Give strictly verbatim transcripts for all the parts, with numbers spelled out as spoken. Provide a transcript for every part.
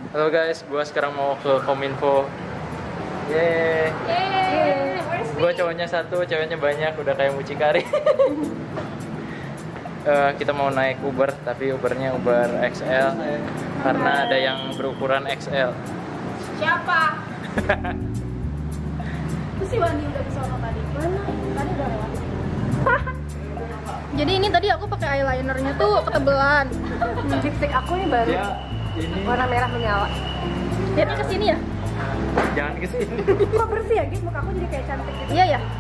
Halo guys, gua sekarang mau ke Kominfo. Yeay. Yeay. Gua cowoknya satu, ceweknya banyak, udah kayak mucikari. uh, kita mau naik Uber, tapi Ubernya Uber X L karena ada yang berukuran X L. Siapa? Itu si Wandi udah kesana tadi. Mana? Tadi udah lewat. Jadi ini tadi aku pakai eyelinernya tuh ketebelan. Lipstick aku ini baru. Ya, ini warna merah menyala. Lihatnya ke sini ya? jangan ke sini. Kok bersih ya, Gis? Muka aku jadi kayak cantik gitu. Iya ya.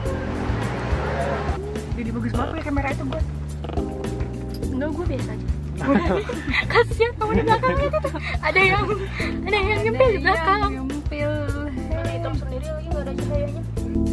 Jadi bagus banget pakai kamera itu, gue. Enggak, gue biasa aja. Kasihan kamu di belakangnya tuh. Ada yang ada yang nyempil di belakang. Nyempil. Mana hitam sendiri lagi nggak ada cahayanya.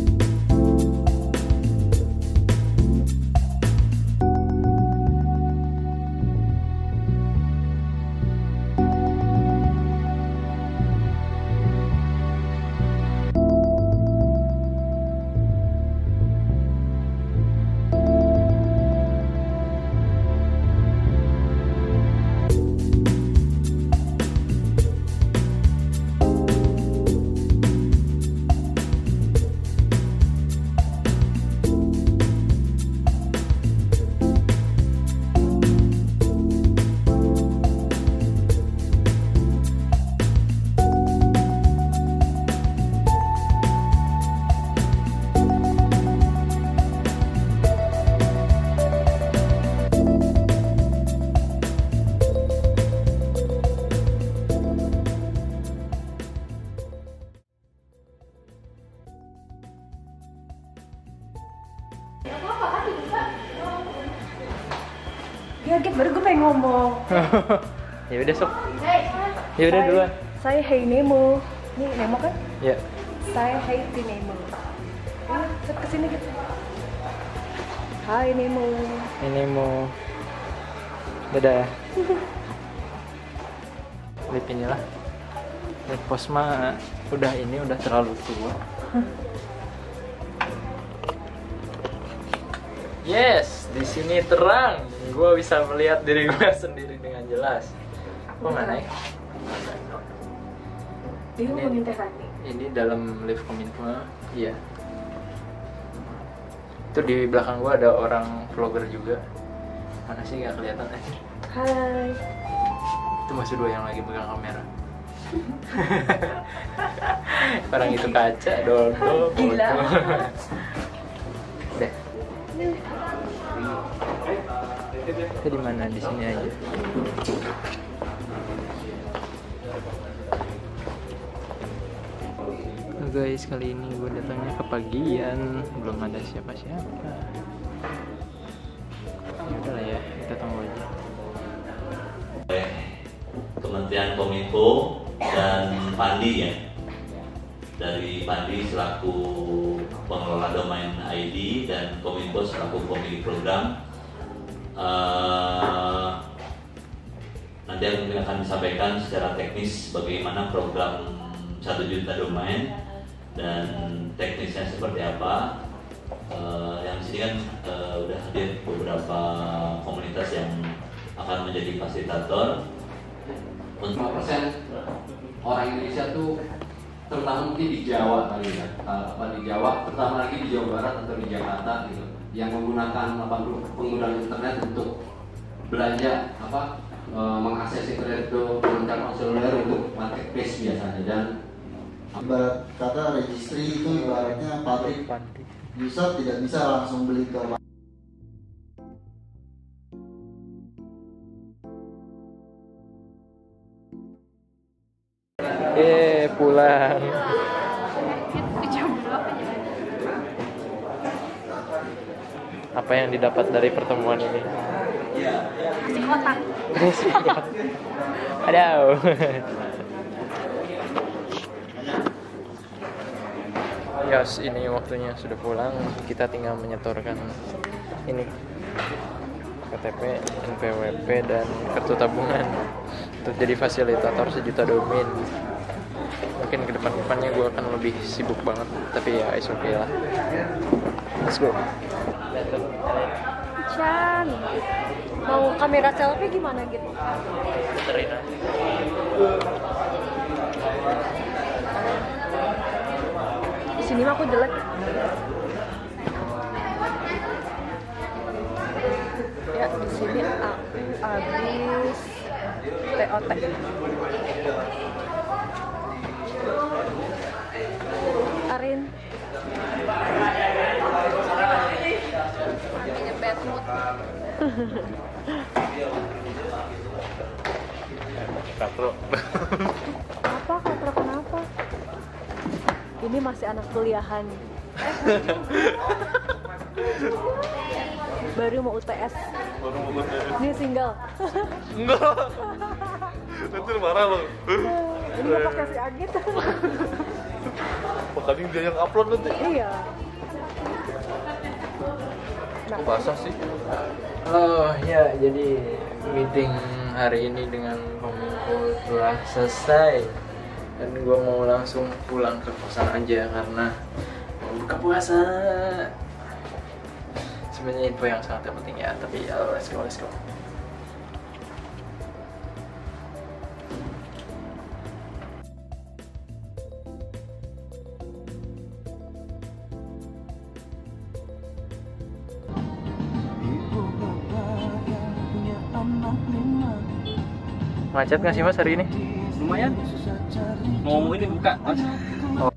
Ya, Git, baru gue pengen ngomong. Ya udah sok. Ya udah Saya- duluan. Saya Hey Nemo. Ini Nemo kan? Ya. Saya Hey si Nemo. Ini set kesini gitu. Hai Nemo. Ini mau. Dadah. Lip inilah. Lip Posma udah ini udah terlalu tua. Yes, di sini terang. Gua bisa melihat diri gua sendiri dengan jelas. Kok nggak naik? Dia mau minta hati. Ini dalam lift Kominfo, iya. Itu di belakang gua ada orang vlogger juga. Mana sih nggak kelihatan aja? Hai. Itu masih dua yang lagi pegang kamera. Orang itu kaca, dodol, Gila. Deh. Kita di mana? Di sini aja. Nah guys, kali ini gue datangnya kepagian, belum ada siapa-siapa. Ya udah lah ya, kita tunggu aja. Kementerian Kominfo dan Pandi ya, dari Pandi selaku pengelola domain I D dan Kominfo selaku pemilik program. Uh, nanti mungkin akan disampaikan secara teknis bagaimana program satu juta domain dan teknisnya seperti apa. Uh, yang sini kan uh, udah hadir beberapa komunitas yang akan menjadi fasilitator. lima persen orang Indonesia tuh terutama mungkin di Jawa kali ya, apa di Jawa, terutama lagi di Jawa Barat atau di Jakarta gitu, yang menggunakan apa penggunaan internet untuk belanja apa e, mengakses internet itu menggunakan seluler untuk marketplace biasanya. Dan ibarat kata registry itu ibaratnya pabrik, user tidak bisa langsung beli ke Eh, pulang. Jam berapa ya? Apa yang didapat dari pertemuan ini? Kasih kotak. Aduh. Yos, ini waktunya sudah pulang. Kita tinggal menyetorkan ini K T P, N P W P, dan kartu tabungan untuk jadi fasilitator sejuta domain. Mungkin ke depan-depannya gue akan lebih sibuk banget, tapi ya is okay lah. Let's go. Chan. Mau kamera selfie gimana gitu? Puterin aja. jelek. Ya di sini aku habis T O T. Arin. Namanya bad mood. Katro. Apa katro kenapa? Ini masih anak kuliahan. Baru mau U T S. Baru mau U T S. Ini single. Enggak. Nanti marah lo. Ini mau pakai si Agit. Makanya dia yang upload nanti. Iya. Kok basah sih? Oh ya, jadi meeting hari ini dengan Kominfo telah selesai dan gue mau langsung pulang ke kosan aja karena mau buka puasa. Sebenarnya info yang sangat penting ya, tapi ya let's go, let's go. Macet nggak sih mas hari ini? Lumayan. Ngomong ini buka mas. Oh.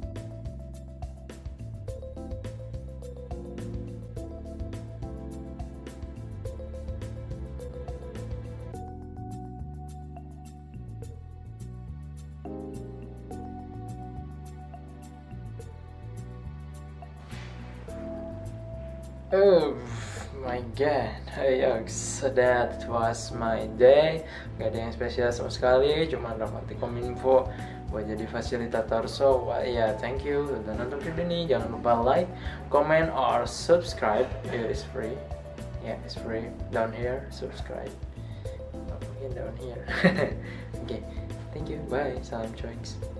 Oh my god, ayo, so that was my day. Gak ada yang spesial sama sekali, cuma dapat Kominfo buat jadi fasilitator. So uh, ya yeah, thank you udah nonton video ini. Jangan lupa like, comment, or subscribe. It is free. Yeah, it's free. Down here, subscribe. Mungkin down here. Oke, okay. Thank you. Bye. Salam cueks.